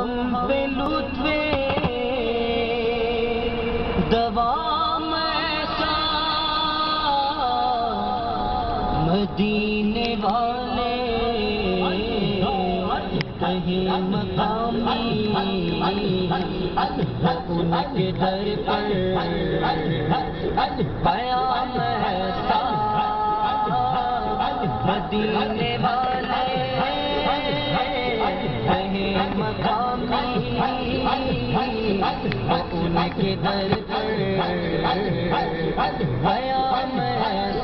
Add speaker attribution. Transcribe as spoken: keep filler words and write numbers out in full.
Speaker 1: हम पे लुत्फ़े दवाम ऐसा मदीने वाले कहीं मकामी उनके दर पर क़याम ऐसा मदीने वाले कहीं मकामी उनके दर पर क़याम ऐसा